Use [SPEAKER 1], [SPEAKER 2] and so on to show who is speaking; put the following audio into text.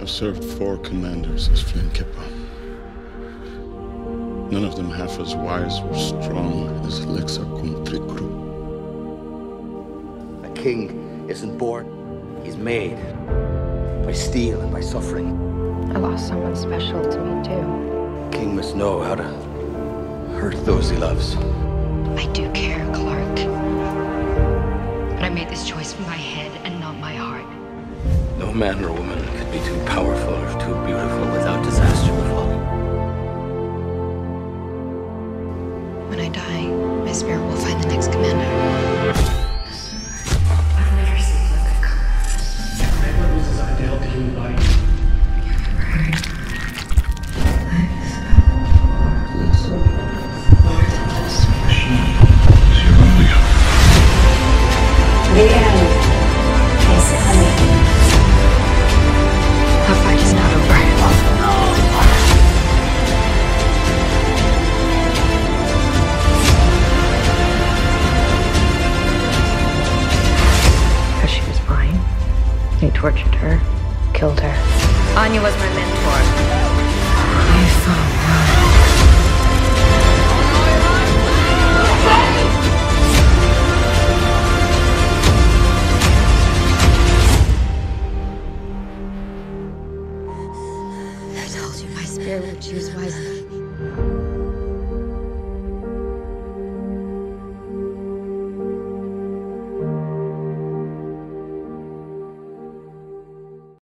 [SPEAKER 1] I've served 4 commanders as Flynn Kipper. None of them half as wise or strong as Lexa Contricru.
[SPEAKER 2] A king isn't born, he's made. By steel and by suffering.
[SPEAKER 3] I lost someone special to me, too.
[SPEAKER 2] A king must know how to hurt those he loves.
[SPEAKER 3] I do care, Clark. But I made this choice from my head and not my heart.
[SPEAKER 2] No man or woman could be too powerful or too beautiful without disaster befalling.
[SPEAKER 3] When I die, my spirit will find the next commander.
[SPEAKER 4] Edward was designed to help the human body.
[SPEAKER 5] The end is coming.
[SPEAKER 3] Our fight is not over. Because she was mine. They tortured her, killed her. Anya was my mentor. I found I told you my spirit would choose wisely.